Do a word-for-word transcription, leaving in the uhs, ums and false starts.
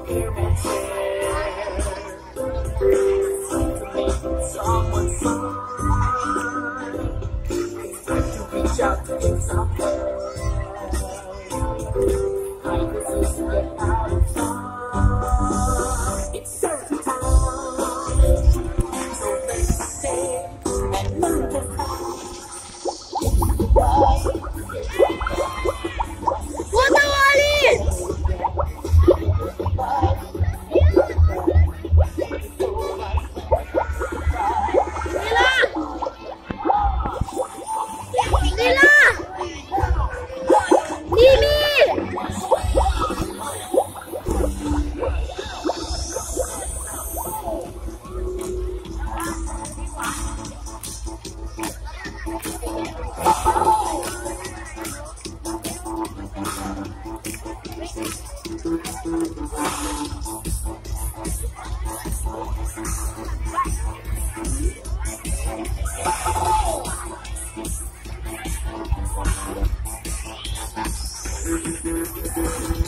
here and share. Someone's fine. It's time to reach out to get some help. Time is to get out of time. It's certain time. So let's stay and learn to fly. Thank you.